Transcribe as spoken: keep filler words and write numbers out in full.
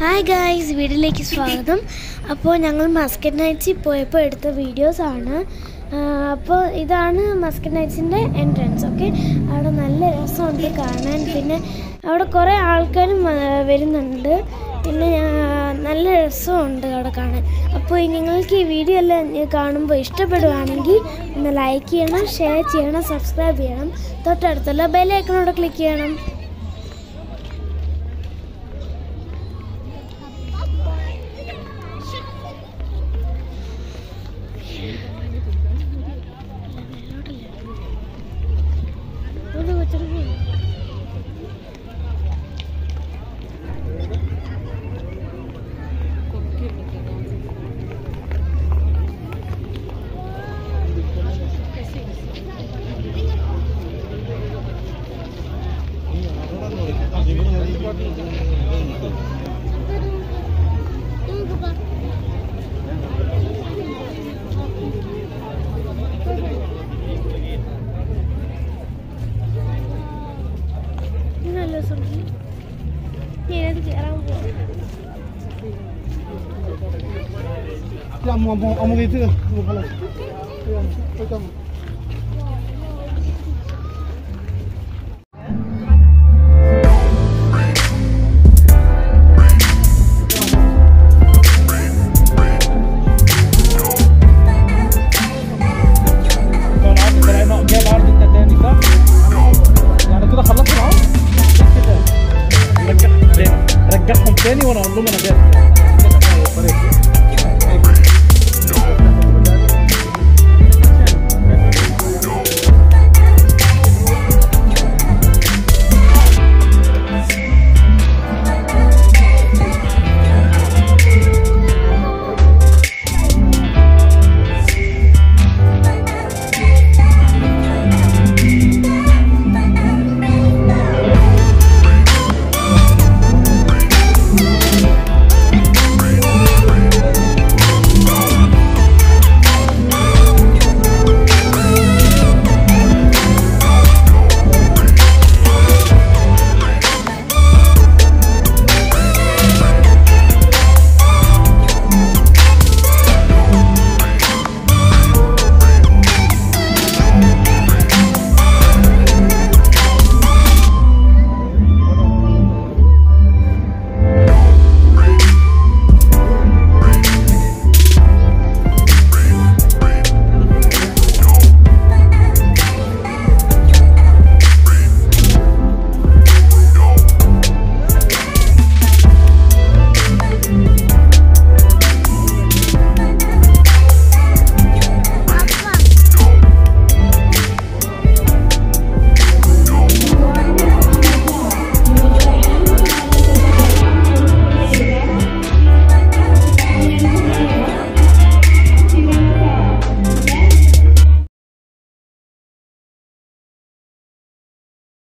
Hi guys, വീഡിയോയിലേക്ക് സ്വാഗതം. അപ്പോൾ ഞങ്ങൾ മസ്കറ്റ് നൈറ്റ്സിൽ പോയപ്പോൾ എടുത്ത വീഡിയോസാണ്. അപ്പോൾ ഇതാണ് മസ്കറ്റ് നൈറ്റ്സിൻ്റെ എൻട്രൻസ്. ഓക്കെ, അവിടെ നല്ല രസമുണ്ട് കാണാൻ. പിന്നെ അവിടെ കുറേ ആൾക്കാരും വരുന്നുണ്ട്. പിന്നെ നല്ല രസമുണ്ട് അവിടെ കാണാൻ. അപ്പോൾ നിങ്ങൾക്ക് ഈ വീഡിയോ എല്ലാം കാണുമ്പോൾ ഇഷ്ടപ്പെടുകയാണെങ്കിൽ ഒന്ന് ലൈക്ക് ചെയ്യണം, ഷെയർ ചെയ്യണം, സബ്സ്ക്രൈബ് ചെയ്യണം. തൊട്ടടുത്തുള്ള ബെൽ ഐക്കണോട് ക്ലിക്ക് ചെയ്യണം. Ya mau mau mau gitu kan, mau kalau, ya, kamu. رجعهم تاني وانا اقول لهم انا جاي.